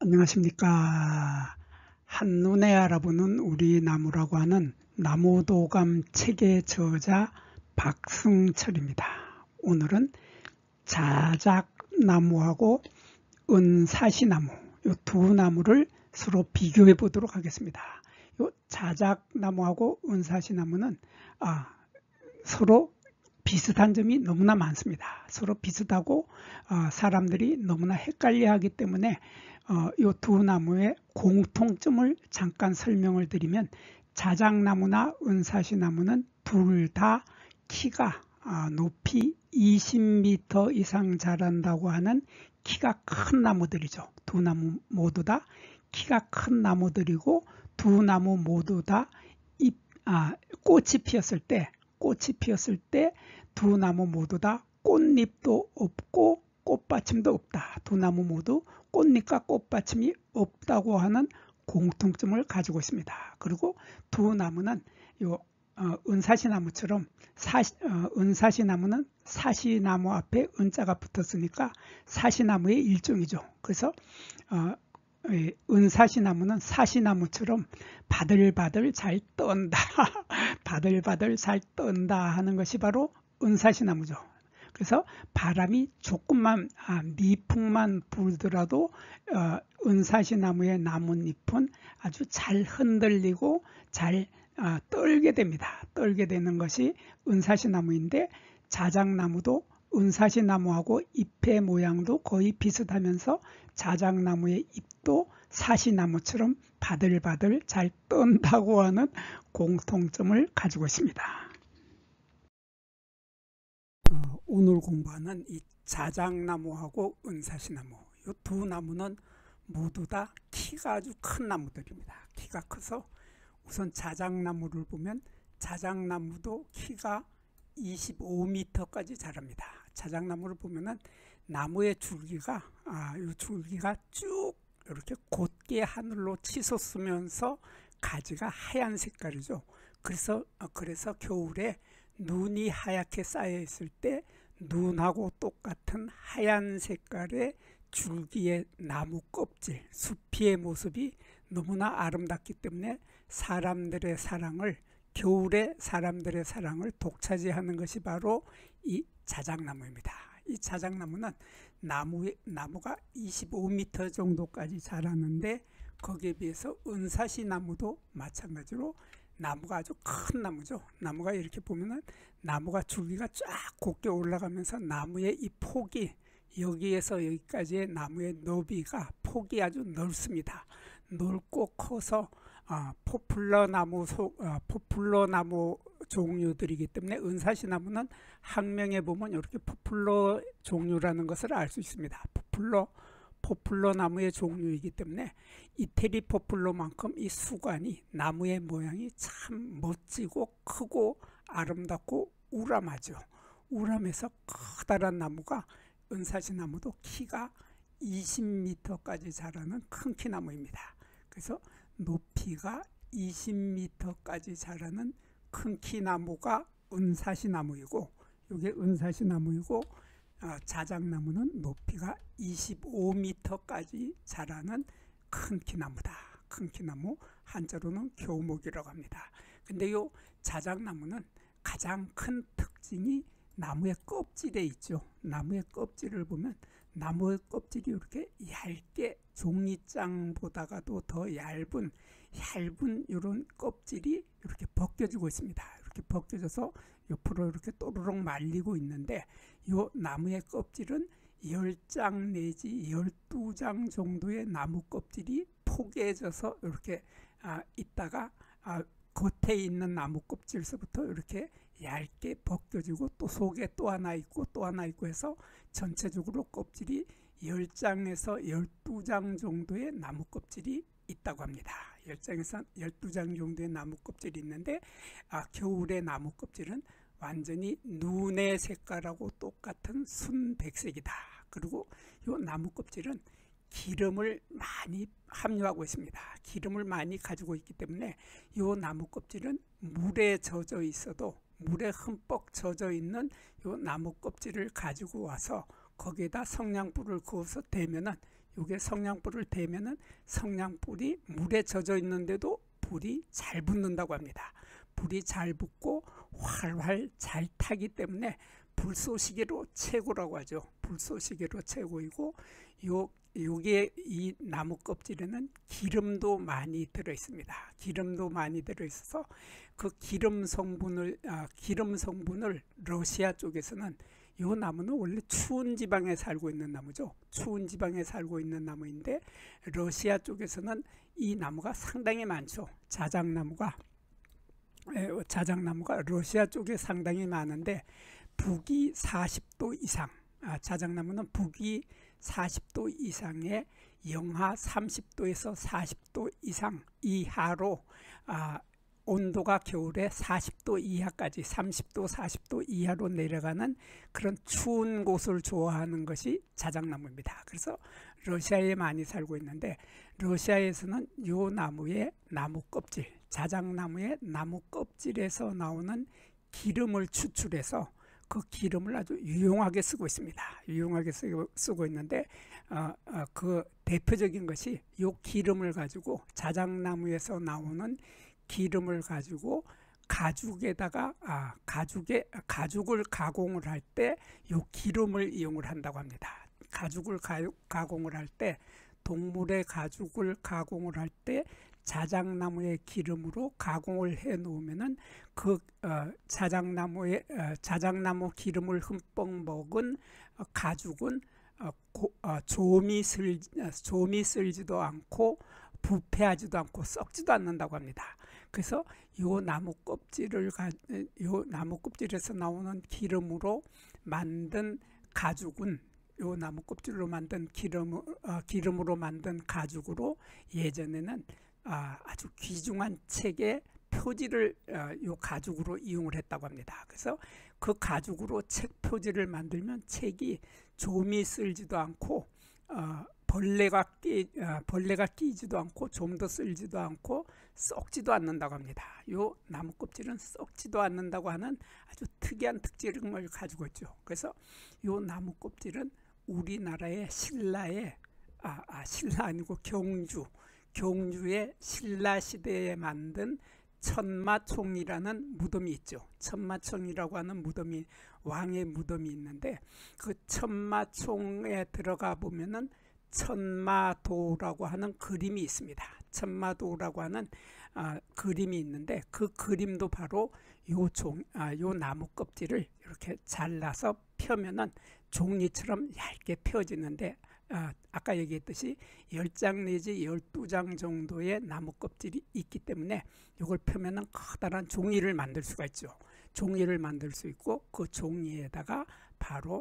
안녕하십니까. 한눈에 알아보는 우리 나무라고 하는 나무도감 책의 저자 박승철입니다. 오늘은 자작나무하고 은사시나무 이 두 나무를 서로 비교해 보도록 하겠습니다. 이 자작나무하고 은사시나무는 서로 비슷한 점이 너무나 많습니다. 서로 비슷하고 사람들이 너무나 헷갈려 하기 때문에 이 두 나무의 공통점을 잠깐 설명을 드리면 자작나무나 은사시나무는 둘 다 키가 높이 20m 이상 자란다고 하는 키가 큰 나무들이죠. 두 나무 모두 다 키가 큰 나무들이고 두 나무 모두 다 꽃이 피었을 때 두 나무 모두 다 꽃잎도 없고 꽃받침도 없다. 두 나무 모두 꽃잎과 꽃받침이 없다고 하는 공통점을 가지고 있습니다. 그리고 두 나무는 은사시나무처럼 은사시나무는 사시나무 앞에 은자가 붙었으니까 사시나무의 일종이죠. 그래서 은사시나무는 사시나무처럼 바들바들 잘 떤다. 바들바들 잘 떤다 하는 것이 바로 은사시나무죠. 그래서 바람이 조금만 미풍만 불더라도 은사시나무의 나뭇잎은 아주 잘 흔들리고 잘 떨게 됩니다. 떨게 되는 것이 은사시나무인데 자작나무도 은사시나무하고 잎의 모양도 거의 비슷하면서 자작나무의 잎도 사시나무처럼 바들바들 잘 떤다고 하는 공통점을 가지고 있습니다. 오늘 공부하는 이 자작나무하고 은사시나무 이 두 나무는 모두 다 키가 아주 큰 나무들입니다. 키가 커서 우선 자작나무를 보면 자작나무도 키가 25m까지 자랍니다. 자작나무를 보면은 나무의 줄기가 이 줄기가 쭉 이렇게 곧게 하늘로 치솟으면서 가지가 하얀 색깔이죠. 그래서 겨울에 눈이 하얗게 쌓여 있을 때 눈하고 똑같은 하얀 색깔의 줄기의 나무 껍질, 수피의 모습이 너무나 아름답기 때문에 겨울에 사람들의 사랑을 독차지하는 것이 바로 이 자작나무입니다. 이 자작나무는 나무가 25m 정도까지 자라는데 거기에 비해서 은사시나무도 마찬가지로 나무가 아주 큰 나무죠. 나무가 이렇게 보면은 나무가 줄기가 쫙 곧게 올라가면서 나무의 이 폭이 여기에서 여기까지의 나무의 너비가 폭이 아주 넓습니다. 넓고 커서 포플러 나무 종류들이기 때문에 은사시나무는 학명에 보면 이렇게 포플러 종류라는 것을 알 수 있습니다. 포플러 나무의 종류이기 때문에 이태리 포플러만큼 이 수관이 나무의 모양이 참 멋지고 크고 아름답고 우람하죠. 우람해서 커다란 나무가 은사시나무도 키가 20m까지 자라는 큰 키나무입니다. 그래서 높이가 20m까지 자라는 큰 키나무가 은사시나무이고 이게 은사시나무이고 자작나무는 높이가 25m까지 자라는 큰 키나무다. 큰 키나무, 한자로는 교목이라고 합니다. 근데 이 자작나무는 가장 큰 특징이 나무의 껍질에 있죠. 나무의 껍질을 보면 나무의 껍질이 이렇게 얇게 종이장보다가도 더 얇은 이런 껍질이 이렇게 벗겨지고 있습니다. 이렇게 벗겨져서 옆으로 이렇게 또르륵 말리고 있는데 이 나무의 껍질은 10장 내지 12장 정도의 나무 껍질이 포개져서 이렇게 있다가 겉에 있는 나무 껍질서부터 이렇게 얇게 벗겨지고 또 속에 또 하나 있고 또 하나 있고 해서 전체적으로 껍질이 10장에서 12장 정도의 나무 껍질이 있다고 합니다. 10장에서 12장 정도의 나무 껍질이 있는데 겨울의 나무 껍질은 완전히 눈의 색깔하고 똑같은 순백색이다. 그리고 이 나무 껍질은 기름을 많이 함유하고 있습니다. 기름을 많이 가지고 있기 때문에 이 나무 껍질은 물에 젖어 있어도 물에 흠뻑 젖어 있는 이 나무 껍질을 가지고 와서 거기에다 성냥불을 그어서 대면은 요게 성냥불을 대면은 성냥불이 물에 젖어 있는데도 불이 잘 붙는다고 합니다. 불이 잘 붙고 활활 잘 타기 때문에 불쏘시개로 최고라고 하죠. 불쏘시개로 최고이고 요게 이 나무 껍질에는 기름도 많이 들어 있습니다. 기름도 많이 들어 있어서 그 기름 성분을 러시아 쪽에서는 요 나무는 원래 추운 지방에 살고 있는 나무죠. 추운 지방에 살고 있는 나무인데 러시아 쪽에서는 이 나무가 상당히 많죠. 자작나무가 러시아 쪽에 상당히 많은데 북위 40도 이상, 자작나무는 북위 40도 이상의 영하 30도에서 40도 이상 이하로 온도가 겨울에 40도 이하까지 30도 40도 이하로 내려가는 그런 추운 곳을 좋아하는 것이 자작나무입니다. 그래서 러시아에 많이 살고 있는데 러시아에서는 요 나무의 나무 껍질, 자작나무의 나무 껍질에서 나오는 기름을 추출해서 그 기름을 아주 유용하게 쓰고 있습니다. 유용하게 쓰고 있는데 그 대표적인 것이 요 기름을 가지고 자작나무에서 나오는 기름을 가지고 가죽에다가 가죽을 가공을 할 때 요 기름을 이용을 한다고 합니다. 가죽을 가공을 할 때 동물의 가죽을 가공을 할 때 자작나무의 기름으로 가공을 해 놓으면은 그 자작나무 기름을 흠뻑 먹은 가죽은 조미 쓸지도 않고 부패하지도 않고 썩지도 않는다고 합니다. 그래서 요 나무 껍질에서 나오는 기름으로 만든 가죽은 요 나무 껍질로 만든 기름으로 만든 가죽으로 예전에는 아주 귀중한 책의 표지를 요 가죽으로 이용을 했다고 합니다. 그래서 그 가죽으로 책 표지를 만들면 책이 좀이 쓸지도 않고 벌레가 끼지도 않고 좀도 쓸지도 않고 썩지도 않는다고 합니다. 요 나무 껍질은 썩지도 않는다고 하는 아주 특이한 특징을 가지고 있죠. 그래서 요 나무 껍질은 우리나라의 신라의 신라 아니고 경주의 신라 시대에 만든 천마총이라는 무덤이 있죠. 천마총이라고 하는 무덤이 왕의 무덤이 있는데 그 천마총에 들어가 보면은 천마도라고 하는 그림이 있습니다. 천마도라고 하는 그림이 있는데 그 그림도 바로 요 나무 껍질을 이렇게 잘라서 펴면은 종이처럼 얇게 펴지는데 아까 얘기했듯이 10장 내지 12장 정도의 나무 껍질이 있기 때문에 이걸 펴면은 커다란 종이를 만들 수가 있죠. 종이를 만들 수 있고 그 종이에다가 바로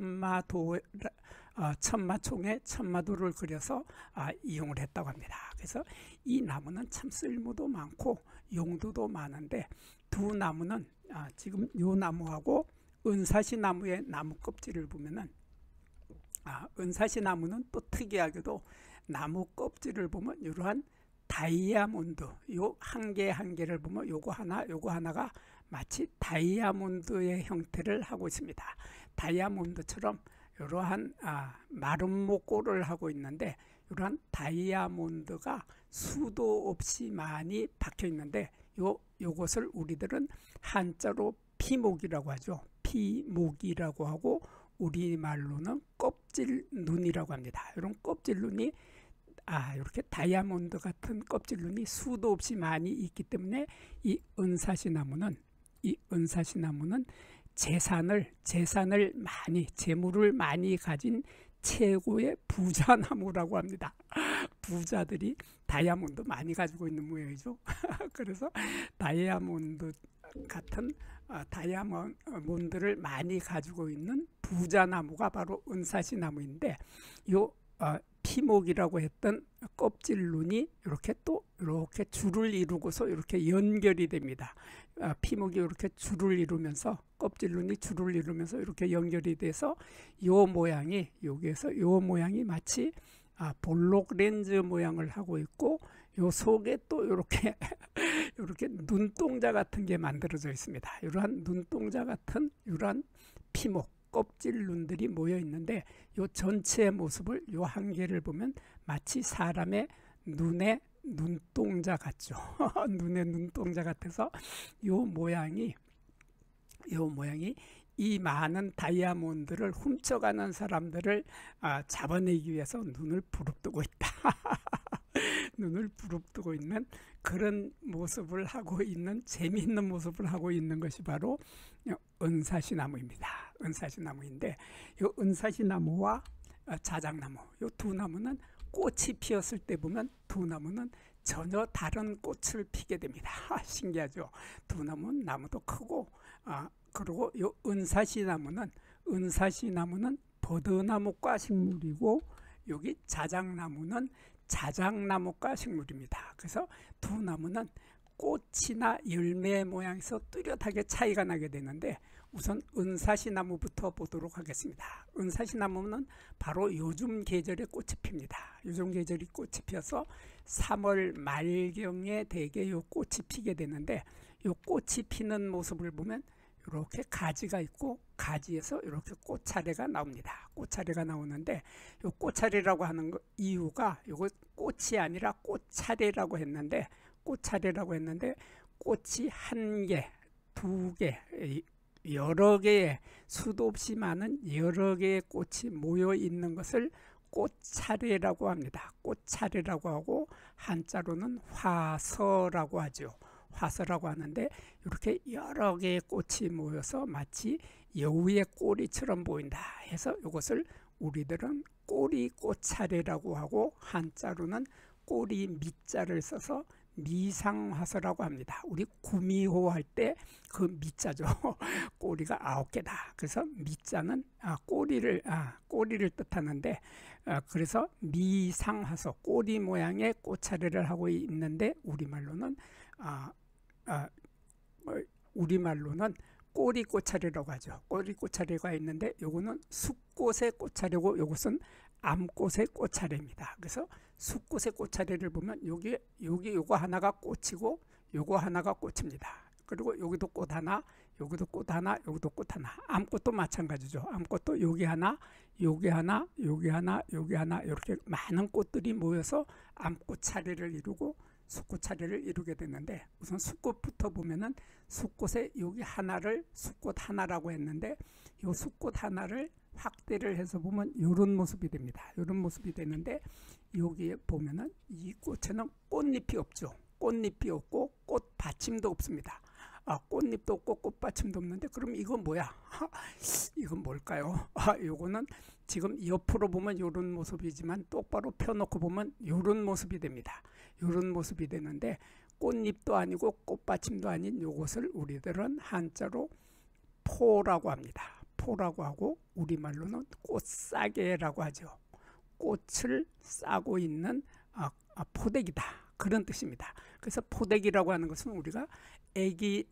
천마총에 천마도를 그려서 이용을 했다고 합니다. 그래서 이 나무는 참 쓸모도 많고 용도도 많은데 두 나무는 지금 요 나무하고 은사시 나무의 나무 껍질을 보면은 은사시 나무는 또 특이하게도 나무 껍질을 보면 이러한 다이아몬드 요 한 개 한 개를 보면 요거 하나가 마치 다이아몬드의 형태를 하고 있습니다. 다이아몬드처럼 이러한 마름모꼴을 하고 있는데 이러한 다이아몬드가 수도 없이 많이 박혀 있는데 요것을 우리들은 한자로 피목이라고 하죠. 피목이라고 하고 우리말로는 껍질눈이라고 합니다. 이런 껍질눈이 이렇게 다이아몬드 같은 껍질눈이 수도 없이 많이 있기 때문에 이 은사시 나무는 재산을 많이 재물을 많이 가진 최고의 부자나무라고 합니다. 부자들이 다이아몬드 많이 가지고 있는 모양이죠. 그래서 다이아몬드 같은 다이아몬드를 많이 가지고 있는 부자나무가 바로 은사시 나무인데 요 피목이라고 했던 껍질눈이 이렇게 줄을 이루고서 이렇게 연결이 됩니다. 피목이 이렇게 줄을 이루면서 껍질눈이 줄을 이루면서 이렇게 연결이 돼서 요 모양이 여기에서 요 모양이 마치 볼록 렌즈 모양을 하고 있고 요 속에 또 이렇게 눈동자 같은 게 만들어져 있습니다. 이러한 눈동자 같은 이러한 피목 껍질 눈들이 모여 있는데 요 전체의 모습을 요 한 개를 보면 마치 사람의 눈의 눈동자 같죠. 눈의 눈동자 같아서 요 모양이 이 많은 다이아몬드를 훔쳐가는 사람들을 잡아내기 위해서 눈을 부릅뜨고 있다. 눈을 부릅뜨고 있는 그런 모습을 하고 있는, 재미있는 모습을 하고 있는 것이 바로 은사시나무입니다. 은사시나무인데 이 은사시나무와 자작나무, 이 두 나무는 꽃이 피었을 때 보면 두 나무는 전혀 다른 꽃을 피게 됩니다. 신기하죠. 두 나무는 나무도 크고 그리고 이 은사시나무는 버드나무과 식물이고 여기 자작나무는 자작나무과 식물입니다. 그래서 두 나무는 꽃이나 열매 모양에서 뚜렷하게 차이가 나게 되는데 우선 은사시나무부터 보도록 하겠습니다. 은사시나무는 바로 요즘 계절에 꽃이 핍니다. 요즘 계절이 꽃이 피어서 3월 말경에 대개 요 꽃이 피게 되는데 요 꽃이 피는 모습을 보면 이렇게 가지가 있고 가지에서 이렇게 꽃차례가 나옵니다. 꽃차례가 나오는데 이 꽃차례라고 하는 이유가 이거 꽃이 아니라 꽃차례라고 했는데 꽃이 한 개, 두 개, 여러 개의 수도 없이 많은 여러 개의 꽃이 모여 있는 것을 꽃차례라고 합니다. 꽃차례라고 하고 한자로는 화서라고 하죠. 화서라고 하는데 이렇게 여러 개의 꽃이 모여서 마치 여우의 꼬리처럼 보인다 해서 이것을 우리들은 꼬리꽃차례라고 하고 한자로는 꼬리 미자를 써서 미상화서라고 합니다. 우리 구미호 할 때 그 미자죠. 꼬리가 9개다. 그래서 미자는 꼬리를 뜻하는데 그래서 미상화서 꼬리 모양의 꽃차례를 하고 있는데 우리말로는 꼬리꽃차례라고 하죠. 꼬리꽃차례가 있는데 요거는 숫꽃의 꽃차례고 요것은 암꽃의 꽃차례입니다. 그래서 숫꽃의 꽃차례를 보면 여기 요거 하나가 꽃이고 요거 하나가 꽃입니다. 그리고 여기도 꽃 하나, 여기도 꽃 하나, 여기도 꽃 하나. 암꽃도 마찬가지죠. 암꽃도 여기 하나, 여기 하나, 여기 하나, 여기 하나 이렇게 많은 꽃들이 모여서 암꽃 차례를 이루고 숫꽃 차례를 이루게 되는데 우선 숫꽃부터 보면은 숫꽃의 여기 하나를 숫꽃 하나라고 했는데 이 숫꽃 하나를 확대를 해서 보면 이런 모습이 됩니다. 이런 모습이 되는데 여기에 보면은 이 꽃에는 꽃잎이 없죠. 꽃잎이 없고 꽃받침도 없습니다. 꽃잎도 없고 꽃받침도 없는데 그럼 이건 뭐야? 이건 뭘까요? 요거는 지금 옆으로 보면 이런 모습이지만 똑바로 펴놓고 보면 이런 모습이 됩니다. 이런 모습이 되는데 꽃잎도 아니고 꽃받침도 아닌 요것을 우리들은 한자로 포라고 합니다. 포라고 하고 우리말로는 꽃싸개라고 하죠. 꽃을 싸고 있는 포대기다. 그런 뜻입니다. 그래서 포대기라고 하는 것은 우리가 애기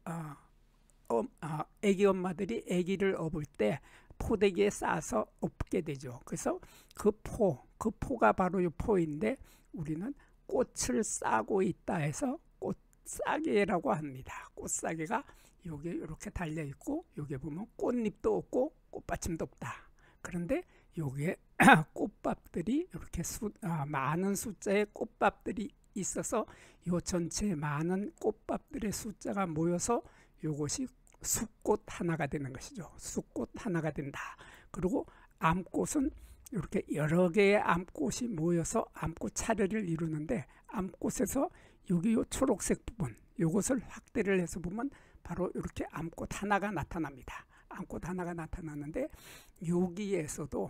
엄마들이 애기를 업을 때 포대기에 싸서 업게 되죠. 그래서 그 포가 바로 이 포인데 우리는 꽃을 싸고 있다 해서 꽃싸개라고 합니다. 꽃싸개가 여기 이렇게 달려 있고 여기 보면 꽃잎도 없고 꽃받침도 없다. 그런데 여기에 꽃밥들이 이렇게 많은 숫자의 꽃밥들이 있어서 요 전체 많은 꽃밥들의 숫자가 모여서 요것이 숫꽃 하나가 되는 것이죠. 숫꽃 하나가 된다. 그리고 암꽃은 이렇게 여러 개의 암꽃이 모여서 암꽃 차례를 이루는데 암꽃에서 여기 요 초록색 부분 요것을 확대를 해서 보면 바로 이렇게 암꽃 하나가 나타납니다. 암꽃 하나가 나타나는데 여기에서도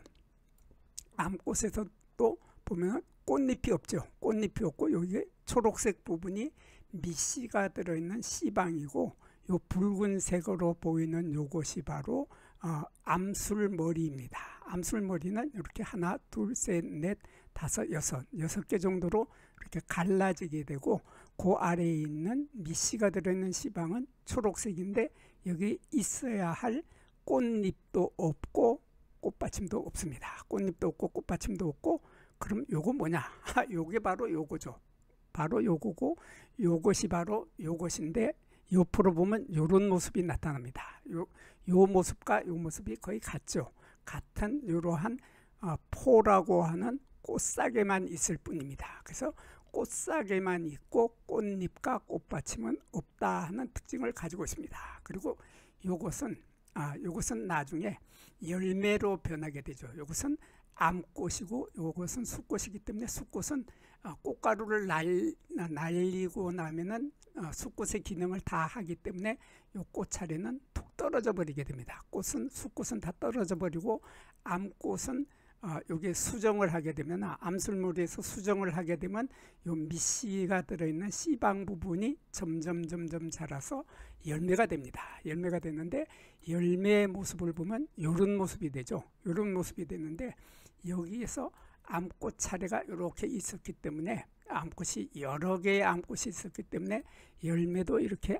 암꽃에서도 보면 꽃잎이 없죠. 꽃잎이 없고 여기 초록색 부분이 밑씨가 들어있는 씨방이고 요 붉은색으로 보이는 요것이 바로 암술머리입니다. 암술머리는 이렇게 하나, 둘, 셋, 넷, 다섯, 여섯 개 정도로 이렇게 갈라지게 되고 그 아래에 있는 밑씨가 들어있는 씨방은 초록색인데 여기 있어야 할 꽃잎도 없고 꽃받침도 없습니다. 꽃잎도 없고 꽃받침도 없고 그럼 요거 뭐냐? 요게 바로 요거죠. 바로 요거고 요것이 바로 요것인데 옆으로 보면 이런 모습이 나타납니다. 요 모습과 요 모습이 거의 같죠. 같은 이러한 포라고 하는 꽃사계만 있을 뿐입니다. 그래서 꽃사계만 있고 꽃잎과 꽃받침은 없다 하는 특징을 가지고 있습니다. 그리고 요것은 나중에 열매로 변하게 되죠. 요것은 암꽃이고 요것은 수꽃이기 때문에 수꽃은 꽃가루를 날리고 나면은 수꽃의 기능을 다 하기 때문에 요 꽃차례는 툭 떨어져 버리게 됩니다. 수꽃은 다 떨어져 버리고 암꽃은 여기 수정을 하게 되면 암술무리에서 수정을 하게 되면 요 밑씨가 들어있는 씨방 부분이 점점 자라서 열매가 됩니다. 열매가 되는데 열매의 모습을 보면 이런 모습이 되죠. 이런 모습이 되는데 여기에서 암꽃 차례가 이렇게 있었기 때문에 암꽃이 여러 개의 암꽃이 있었기 때문에 열매도 이렇게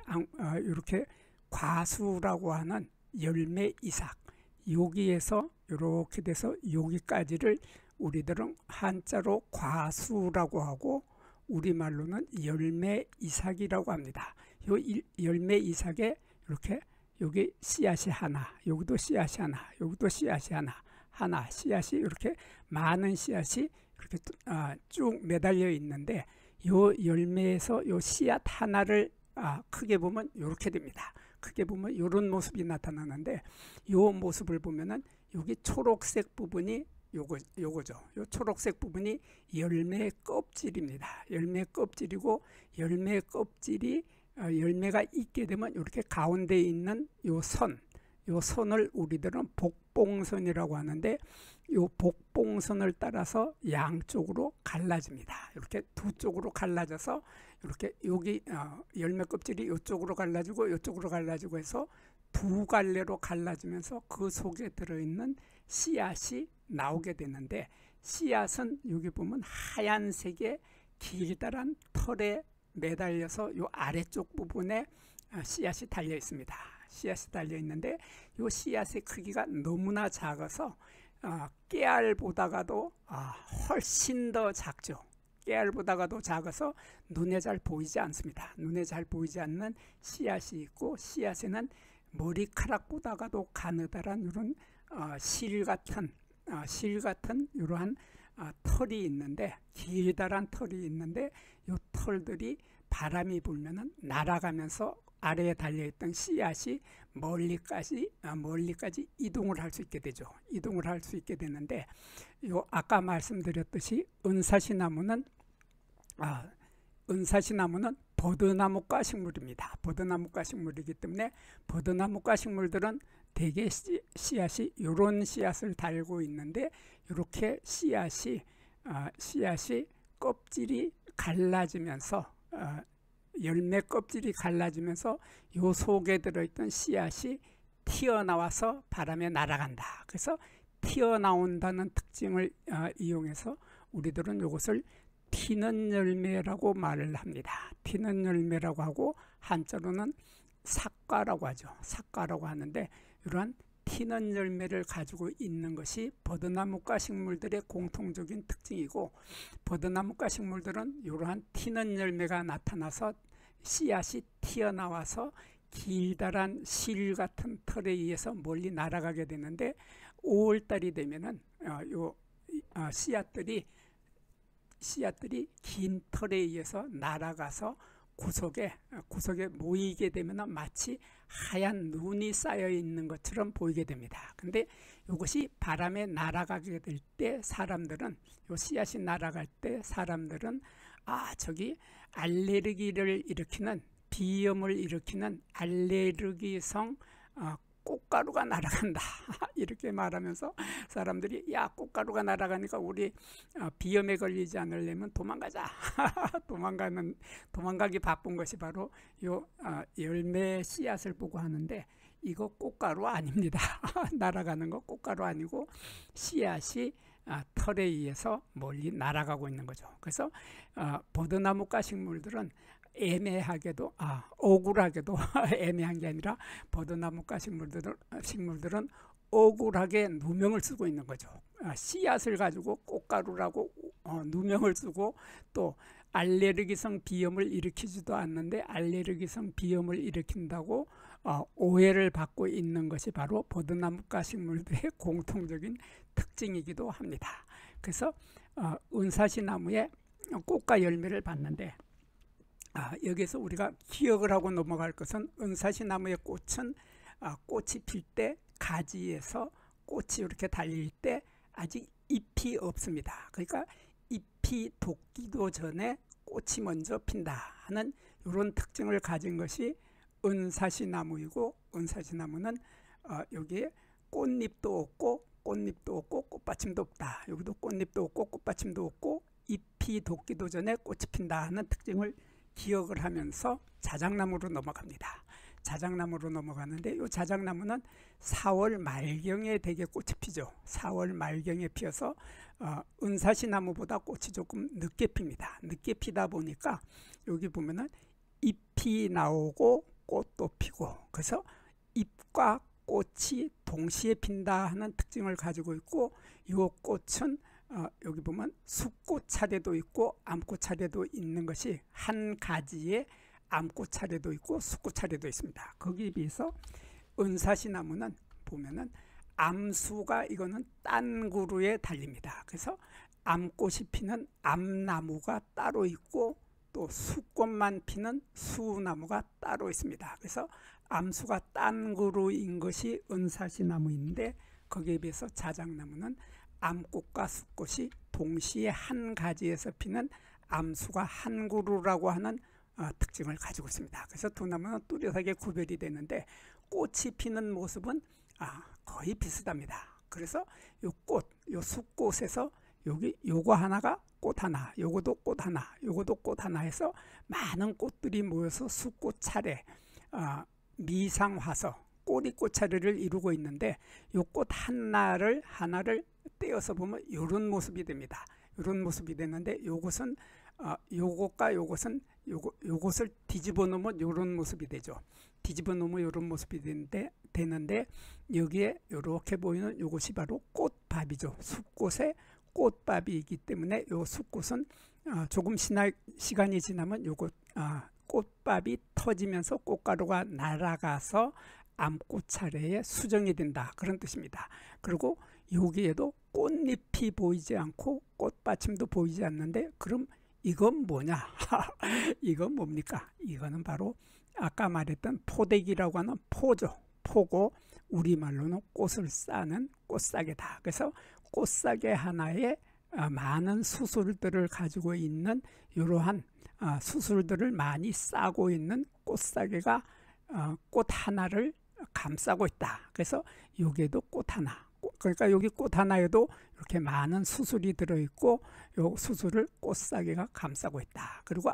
과수라고 하는 열매 이삭 여기에서 이렇게 돼서 여기까지를 우리들은 한자로 과수라고 하고 우리말로는 열매 이삭이라고 합니다. 요 열매 이삭에 이렇게 여기 씨앗이 하나, 여기도 씨앗이 하나, 여기도 씨앗이 하나 씨앗이 이렇게 많은 씨앗이 이렇게 쭉 매달려 있는데 요 열매에서 요 씨앗 하나를 크게 보면 이렇게 됩니다. 크게 보면 이런 모습이 나타나는데 요 모습을 보면은 여기 초록색 부분이 요거죠. 요 초록색 부분이 열매 껍질입니다. 열매 껍질이고 열매 껍질이 열매가 있게 되면 이렇게 가운데 있는 요 선을 우리들은 복봉선이라고 하는데 요 복봉선을 따라서 양쪽으로 갈라집니다. 이렇게 두 쪽으로 갈라져서 이렇게 여기 열매 껍질이 이쪽으로 갈라지고 이쪽으로 갈라지고 해서 두 갈래로 갈라지면서 그 속에 들어있는 씨앗이 나오게 되는데 씨앗은 여기 보면 하얀색의 길다란 털에 매달려서 요 아래쪽 부분에 씨앗이 달려 있습니다. 씨앗이 달려 있는데 요 씨앗의 크기가 너무나 작아서 깨알보다가도 훨씬 더 작죠. 깨알보다가도 작아서 눈에 잘 보이지 않습니다. 눈에 잘 보이지 않는 씨앗이 있고 씨앗에는 머리카락보다가도 가느다란 이런 실 같은 이러한 털이 있는데 길다란 털이 있는데 이 털들이 바람이 불면은 날아가면서 아래에 달려있던 씨앗이 멀리까지 이동을 할 수 있게 되죠. 이동을 할 수 있게 되는데 요 아까 말씀드렸듯이 은사시나무는 버드나무과 식물입니다. 버드나무과 식물이기 때문에 버드나무과 식물들은 대개 씨앗이 이런 씨앗을 달고 있는데 이렇게 씨앗이 껍질이 갈라지면서 열매 껍질이 갈라지면서 요 속에 들어있던 씨앗이 튀어나와서 바람에 날아간다. 그래서 튀어나온다는 특징을 이용해서 우리들은 이것을 튀는 열매라고 말을 합니다. 튀는 열매라고 하고 한자로는 삭과라고 하죠. 삭과라고 하는데 이러한 튀는 열매를 가지고 있는 것이 버드나무과 식물들의 공통적인 특징이고 버드나무과 식물들은 이러한 튀는 열매가 나타나서 씨앗이 튀어나와서 길다란 실 같은 털에 의해서 멀리 날아가게 되는데 5월달이 되면은 씨앗들이 긴 털에 의해서 날아가서 구석에 모이게 되면 마치 하얀 눈이 쌓여 있는 것처럼 보이게 됩니다. 근데 이것이 바람에 날아가게 될 때 사람들은 요 씨앗이 날아갈 때 사람들은 저기 알레르기를 일으키는 비염을 일으키는 알레르기성 꽃가루가 날아간다 이렇게 말하면서 사람들이 꽃가루가 날아가니까 우리 비염에 걸리지 않으려면 도망가자 도망가기 바쁜 것이 바로 요 열매 씨앗을 보고 하는데 이거 꽃가루 아닙니다. 날아가는 거 꽃가루 아니고 씨앗이 털에 의해서 멀리 날아가고 있는 거죠. 그래서 버드나무과 식물들은 애매하게도 억울하게도 애매한 게 아니라 버드나무과 식물들은 억울하게 누명을 쓰고 있는 거죠. 씨앗을 가지고 꽃가루라고 누명을 쓰고 또 알레르기성 비염을 일으키지도 않는데 알레르기성 비염을 일으킨다고 오해를 받고 있는 것이 바로 버드나무과 식물들의 공통적인 특징이기도 합니다. 그래서 은사시나무의 꽃과 열매를 봤는데 여기서 우리가 기억을 하고 넘어갈 것은 은사시나무의 꽃은 꽃이 필 때 가지에서 꽃이 이렇게 달릴 때 아직 잎이 없습니다. 그러니까 잎이 돋기도 전에 꽃이 먼저 핀다 하는 이런 특징을 가진 것이 은사시나무이고, 은사시나무는 여기에 꽃잎도 없고 꽃받침도 없다. 여기도 꽃잎도 없고 꽃받침도 없고 잎이 돋기도 전에 꽃이 핀다 하는 특징을 기억을 하면서 자작나무로 넘어갑니다. 자작나무로 넘어가는데 이 자작나무는 4월 말경에 대개 꽃이 피죠. 4월 말경에 피어서 은사시나무보다 꽃이 조금 늦게 핍니다. 늦게 피다 보니까 여기 보면은 잎이 나오고 꽃도 피고, 그래서 잎과 꽃이 동시에 핀다 하는 특징을 가지고 있고, 이 꽃은 여기 보면 숫꽃 차례도 있고 암꽃 차례도 있는 것이 한 가지에 암꽃 차례도 있고 숫꽃 차례도 있습니다. 거기에 비해서 은사시나무는 보면은 암수가 이거는 딴 그루에 달립니다. 그래서 암꽃이 피는 암나무가 따로 있고 또 숫꽃만 피는 수나무가 따로 있습니다. 그래서 암수가 딴 그루인 것이 은사시나무인데, 거기에 비해서 자작나무는 암꽃과 숫꽃이 동시에 한 가지에서 피는 암수가 한 그루라고 하는 특징을 가지고 있습니다. 그래서 두 나무는 뚜렷하게 구별이 되는데 꽃이 피는 모습은 거의 비슷합니다. 그래서 요 꽃, 요 숫꽃에서 여기 요거 하나가 꽃 하나, 요거도 꽃 하나, 요거도 꽃 하나 해서 많은 꽃들이 모여서 숫꽃 차례, 미상화서, 꼬리꽃 차례를 이루고 있는데 요 꽃 하나를 떼어서 보면 이런 모습이 됩니다. 이런 모습이 되는데 요것은 요것과 요것은 요것을 뒤집어 놓으면 이런 모습이 되죠. 뒤집어 놓으면 이런 모습이 되는데 여기에 이렇게 보이는 요것이 바로 꽃밥이죠. 숫꽃의 꽃밥이 있기 때문에 요 숫꽃은 조금 시간이 지나면 요것 꽃밥이 터지면서 꽃가루가 날아가서 암꽃 차례에 수정이 된다, 그런 뜻입니다. 그리고 여기에도 꽃잎이 보이지 않고 꽃받침도 보이지 않는데 그럼 이건 뭐냐? 이건 뭡니까? 이거는 바로 아까 말했던 포대기라고 하는 포죠. 포고 우리말로는 꽃을 싸는 꽃싸개다. 그래서 꽃싸개 하나에 많은 수술들을 가지고 있는 이러한 수술들을 많이 싸고 있는 꽃싸개가 꽃 하나를 감싸고 있다. 그래서 여기에도 꽃 하나, 그러니까 여기 꽃 하나에도 이렇게 많은 수술이 들어있고 이 수술을 꽃싸개가 감싸고 있다. 그리고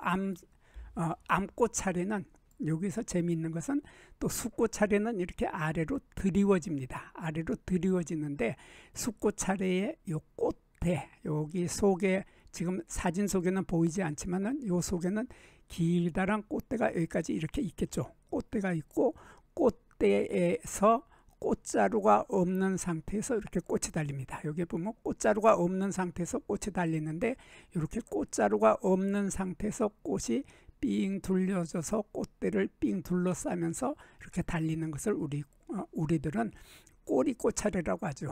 암꽃 차례는 여기서 재미있는 것은 또 숫꽃 차례는 이렇게 아래로 드리워집니다. 아래로 드리워지는데 숫꽃 차례의 이 꽃대, 여기 속에 지금 사진 속에는 보이지 않지만은 이 속에는 길다란 꽃대가 여기까지 이렇게 있겠죠. 꽃대가 있고 꽃대에서 꽃자루가 없는 상태에서 이렇게 꽃이 달립니다. 여기 보면 꽃자루가 없는 상태에서 꽃이 달리는데 이렇게 꽃자루가 없는 상태에서 꽃이 삥 둘려져서 꽃대를 삥 둘러싸면서 이렇게 달리는 것을 우리들은 꼬리꽃 차례라고 하죠.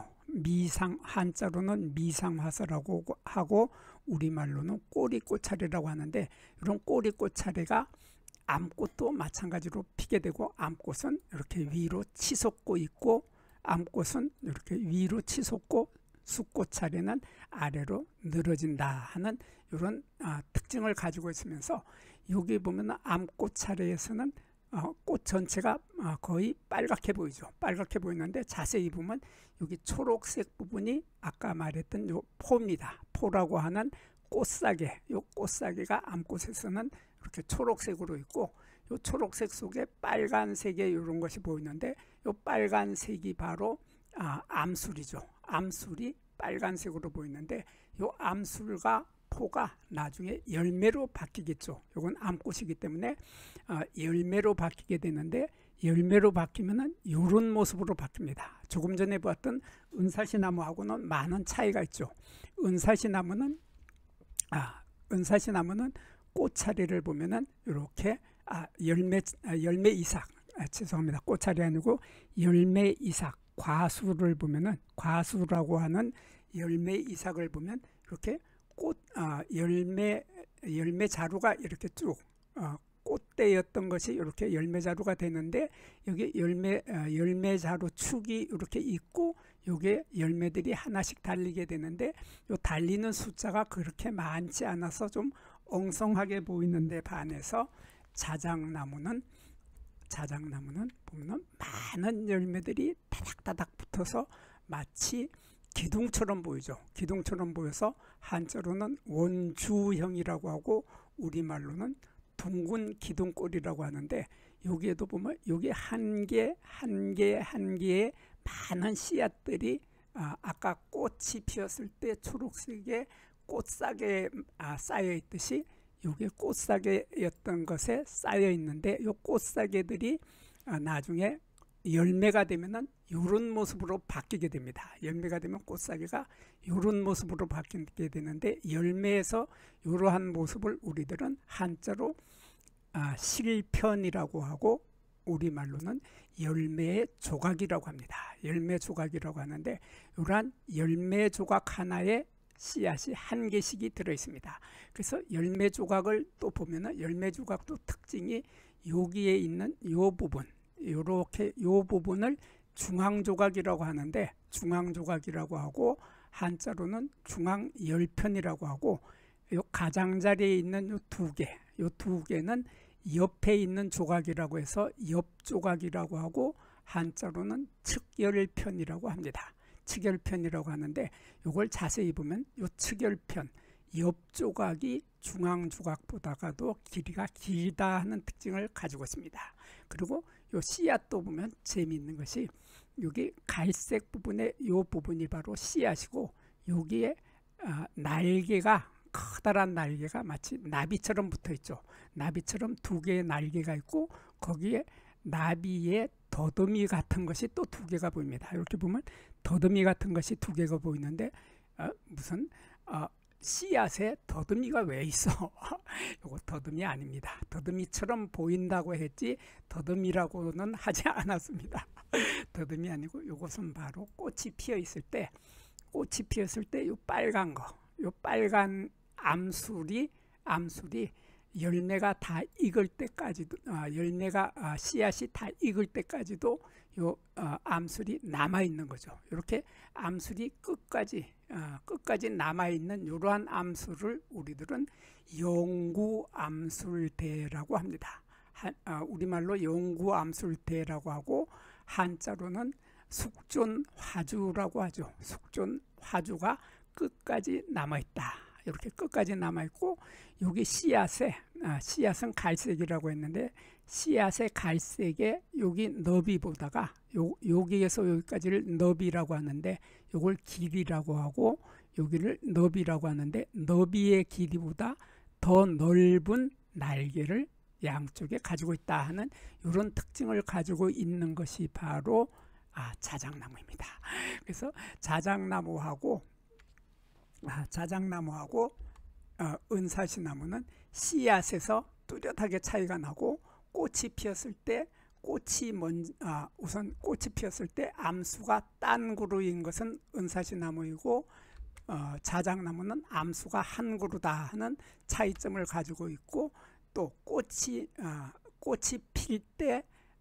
한자로는 미상화서라고 하고 우리말로는 꼬리꽃 차례라고 하는데, 이런 꼬리꽃 차례가 암꽃도 마찬가지로 피게 되고, 암꽃은 이렇게 위로 치솟고 있고 암꽃은 이렇게 위로 치솟고 숫꽃 차례는 아래로 늘어진다 하는 이런 특징을 가지고 있으면서, 여기 보면 암꽃 차례에서는 꽃 전체가 거의 빨갛게 보이죠. 빨갛게 보이는데 자세히 보면 여기 초록색 부분이 아까 말했던 요 포입니다. 포라고 하는 꽃싸개, 요 꽃싸개가 암꽃에서는 이렇게 초록색으로 있고, 요 초록색 속에 빨간색의 이런 것이 보이는데 요 빨간색이 바로 암술이죠. 암술이 빨간색으로 보이는데 요 암술과 포가 나중에 열매로 바뀌겠죠. 이건 암꽃이기 때문에 열매로 바뀌게 되는데, 열매로 바뀌면은 이런 모습으로 바뀝니다. 조금 전에 보았던 은사시나무하고는 많은 차이가 있죠. 은사시나무는 꽃차례를 보면은 이렇게 열매 이삭, 죄송합니다. 꽃차례 아니고 열매 이삭, 과수를 보면은 과수라고 하는 열매 이삭을 보면 이렇게 열매 자루가 이렇게 쭉 꽃대였던 것이 이렇게 열매 자루가 되는데, 여기 열매 자루 축이 이렇게 있고 요게 열매들이 하나씩 달리게 되는데, 요 달리는 숫자가 그렇게 많지 않아서 좀 엉성하게 보이는데 반해서 자작나무는 보면 많은 열매들이 다닥다닥 붙어서 마치 기둥처럼 보이죠. 기둥처럼 보여서 한자로는 원주형이라고 하고 우리말로는 둥근 기둥꼴이라고 하는데, 여기에도 보면 여기 한 개에 많은 씨앗들이 아까 꽃이 피었을 때 초록색의 꽃사계에 쌓여 있듯이 이게 꽃사계였던 것에 쌓여 있는데, 이 꽃사계들이 나중에 열매가 되면은 이런 모습으로 바뀌게 됩니다. 열매가 되면 꽃사계가 이런 모습으로 바뀌게 되는데, 열매에서 이러한 모습을 우리들은 한자로 실편이라고 하고 우리말로는 열매의 조각이라고 합니다. 열매 조각이라고 하는데, 이러한 열매 조각 하나에 씨앗이 한 개씩이 들어 있습니다. 그래서 열매 조각을 또 보면은 열매 조각도 특징이 여기에 있는 요 부분, 이렇게 요 부분을 중앙조각이라고 하는데, 중앙조각이라고 하고 한자로는 중앙열편이라고 하고, 요 가장자리에 있는 요 두 개는 옆에 있는 조각이라고 해서 옆조각이라고 하고 한자로는 측열편이라고 합니다. 측열편이라고 하는데, 이걸 자세히 보면 요 측열편, 옆조각이 중앙조각보다가도 길이가 길다 하는 특징을 가지고 있습니다. 그리고 요 씨앗도 보면 재미있는 것이 여기 갈색 부분에 요 부분이 바로 씨앗이고, 여기에 날개가 커다란 날개가 마치 나비처럼 붙어 있죠. 나비처럼 두 개의 날개가 있고 거기에 나비의 더듬이 같은 것이 또 두 개가 보입니다. 이렇게 보면 더듬이 같은 것이 두 개가 보이는데 무슨 씨앗에 더듬이가 왜 있어? 이거 더듬이 아닙니다. 더듬이처럼 보인다고 했지 더듬이라고는 하지 않았습니다. 더듬이 아니고 이것은 바로 꽃이 피어 있을 때, 꽃이 피었을 때 이 빨간 거, 이 빨간 암술이 열매가 다 익을 때까지도, 씨앗이 다 익을 때까지도 요 암술이 남아 있는 거죠. 이렇게 암술이 끝까지 남아 있는 이러한 암술을 우리들은 영구암술대라고 합니다. 우리말로 영구암술대라고 하고 한자로는 숙존화주라고 하죠. 숙존화주가 끝까지 남아 있다. 이렇게 끝까지 남아 있고, 여기 씨앗은 갈색이라고 했는데, 씨앗의 갈색에 여기 너비보다가 여기에서 여기까지를 너비라고 하는데, 이걸 길이라고 하고 여기를 너비라고 하는데, 너비의 길이보다 더 넓은 날개를 양쪽에 가지고 있다 하는 이런 특징을 가지고 있는 것이 바로 자작나무입니다. 그래서 자작나무하고 은사시나무는 씨앗에서 뚜렷하게 차이가 나고, 꽃이 피었을 때 우선 꽃이 피었을 때 암수가 딴 그루인 것은 은사시나무이고, 자작나무는 암수가 한 그루다 하는 차이점을 가지고 있고, 또 꽃이 필 때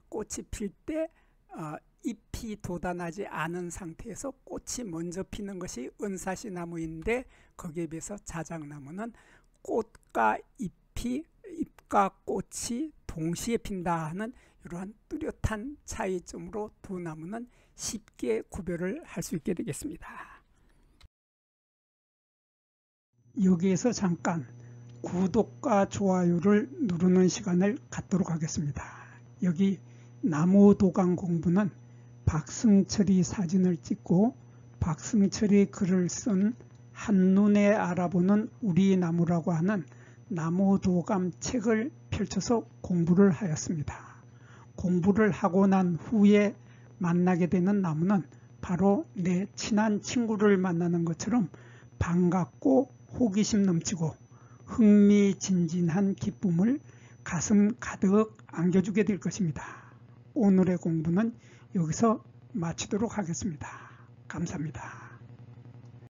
잎이 돋아나지 않은 상태에서 꽃이 먼저 피는 것이 은사시나무인데, 거기에 비해서 자작나무는 잎과 꽃이 동시에 핀다 하는 이러한 뚜렷한 차이점으로 두 나무는 쉽게 구별을 할 수 있게 되겠습니다. 여기에서 잠깐 구독과 좋아요를 누르는 시간을 갖도록 하겠습니다. 여기 나무도감 공부는 박승철이 사진을 찍고 박승철이 글을 쓴 한눈에 알아보는 우리 나무라고 하는 나무도감 책을 펼쳐서 공부를 하였습니다. 공부를 하고 난 후에 만나게 되는 나무는 바로 내 친한 친구를 만나는 것처럼 반갑고 호기심 넘치고 흥미진진한 기쁨을 가슴 가득 안겨주게 될 것입니다. 오늘의 공부는 여기서 마치도록 하겠습니다. 감사합니다.